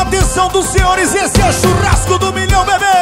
Atenção dos senhores, esse é o churrasco do milhão, bebê.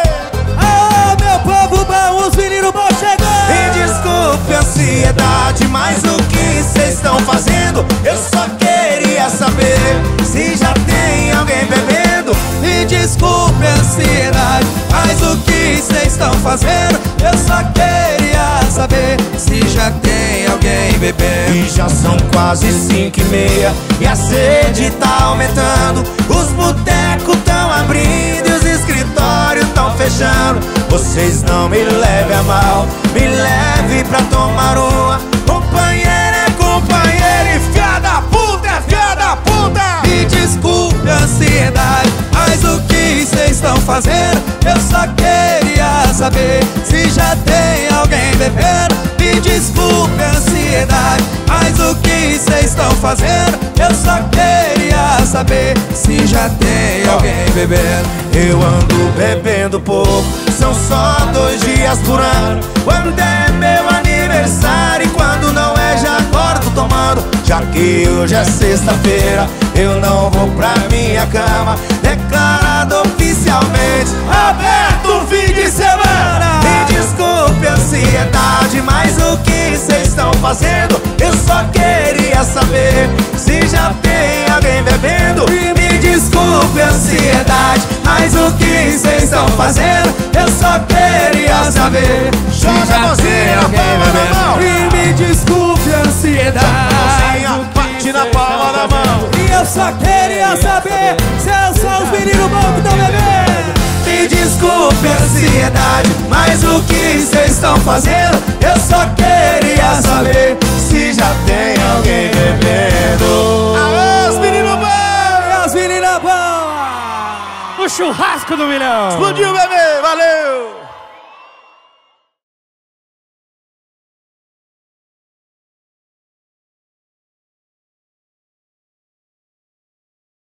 Ah, meu povo bom, os meninos bons chegando. Me desculpe a ansiedade, mas o que cês estão fazendo? Eu só queria saber se já tem alguém bebendo. Me desculpe a ansiedade, mas o que cês estão fazendo? Eu só queria saber se já tem alguém bebendo. E já são quase 5h30 e a sede tá aumentando. Os botecos tão abrindo e os escritórios tão fechando. Vocês não me levem a mal, me leve pra tomar uma. Companheiro é companheiro e fia da puta é fia da puta. Me desculpe a ansiedade, mas o que cês estão fazendo? Eu só queria saber se já tem alguém bebendo. Me desculpe a ansiedade, mas o que cês estão fazendo? Eu só queria saber se já tem alguém bebendo. Eu ando bebendo pouco, são só 2 dias por ano. Quando é meu aniversário e quando não é já agora tô tomando. Já que hoje é sexta-feira, eu não vou pra minha cama. Declarado oficialmente aberto o fim de semana. Me desculpe a ansiedade, mas o que cês estão fazendo? Eu só queria saber se já tem alguém bebendo. E me desculpe a ansiedade, mas o que cês estão fazendo? Eu só queria saber se já tem alguém bebendo. E me desculpe a ansiedade, bate na palma da mão. e eu só queria saber se são os meninos bons que estão bebendo. Me desculpe a ansiedade, mas o que cês estão fazendo? Eu só queria saber se já tem alguém bebendo. Aô, os meninos bons! As meninas boas! O churrasco do milhão. Explodiu, bebê! Valeu!